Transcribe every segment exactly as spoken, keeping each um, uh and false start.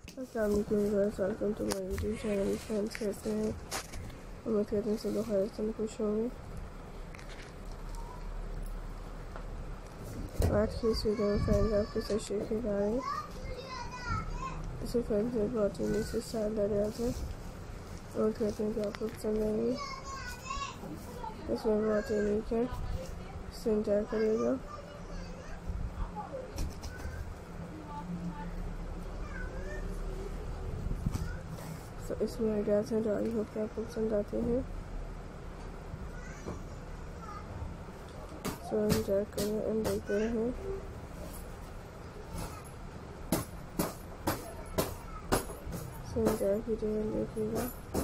अस्सलाम वालेकुम viewers, welcome to my YouTube channel. Friends, कैसे हैं? उम्मीद करते हैं सब लोग खैर से खुश होंगे। आज की इस वीडियो में फ्रेंड्स आपके साथ शेयर किए जा रहे हैं। इसे फ्रेंड्स में बहुत यूनिक से स्टाइल दरियाज है और कहते हैं कि आपको पसंद आएंगे। इसमें बहुत यूनिक है, इसे एंजॉय करिएगा। तो इसमें आइडियाज़ हैं जो आई होप कि आपको पसंद आते हैं। सो एंजॉय करें एंड देखते रहें। सो एंजॉय कीजिएगा एंड देखिएगा।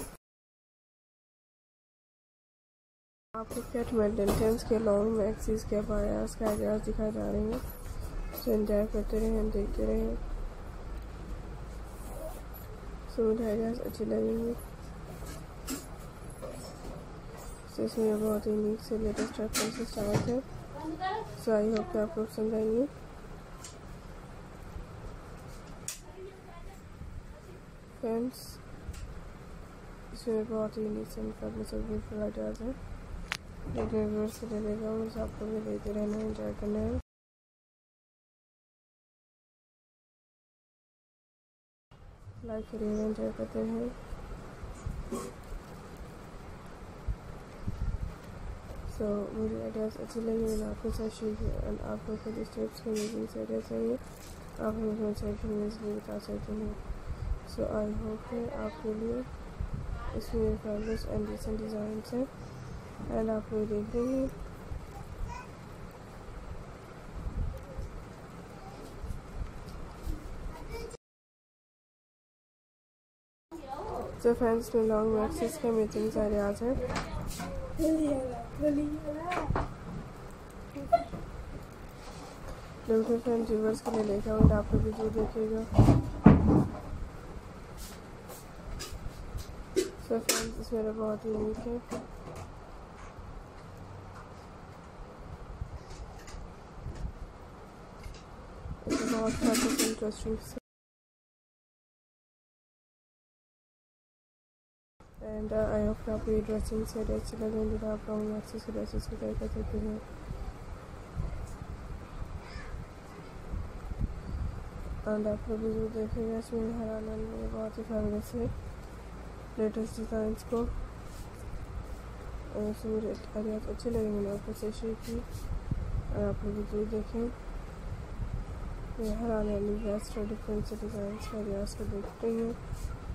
आपको कैट मिडल्टन के लॉन्ग मैक्सीज के बायास के आइडियाज़ दिखाए जा रहे हैं। सो एंजॉय करते रहें एंड देखते रहें। सो मुझे आइडियाज़ अच्छी लगेंगी। सो इसमें बहुत यूनिक से लेटेस्ट टाइप से स्टाइल है। सो आई होप कि आपको पसंद आएंगे। फ्रेंड्स, इसमें बहुत ही यूनिक से ब्यूटीफुल आइडियाज़ हैं। लेकिन व्यूअर्स से ले लेगा मुझे आपको भी लेते रहना है, एंजॉय करना है। लाइक करिए, एंजॉय करते हैं। सो so, मुझे आइडियाज़ अच्छे लगे, मैंने आपके साथ शेयर किया। एंड आप लोग को जिस टाइप्स के मीटिंग्स आइडिया चाहिए आप मुझे सेक्शन में इसलिए बता सकते हैं। सो आई होप है आपके लिए इसमें फैब्रिक्स एंड डिसेंट डिज़ाइन हैं एंड आप लोग देख रहे हैं। तो फ्रेंड्स में लॉन्ग मैक्सीज के मीटिंग्स आइडियाज़ हैं। बिल्कुल फ्रेंड व्यूअर्स के लिए लेकर और आप लोग भी जरूर देखिएगा। सो फ्रेंड्स, इसमें बहुत ही यूनिक है। इसमें बहुत सारे इंटरेस्टिंग एंड आई होप आपको ये ड्रेसिंग से अच्छी लगेंगे तो आप लॉन्ग मैक्सी से ड्रेसेस को ट्राई कर सकते हैं। एंड आप लोग भी जरूर देखेंगे। इसमें हर आनंद में बहुत ही फेवरेट से लेटेस्ट डिज़ाइंस को और इसमें मुझे आइडियाज़ अच्छे लगे, मैंने आपको से शेयर की और आप लोग भी जरूर देखें। ये हर आने वाली बेस्ट और डिफरेंट से डिज़ाइंस का आइडियाज़ को देखते हैं।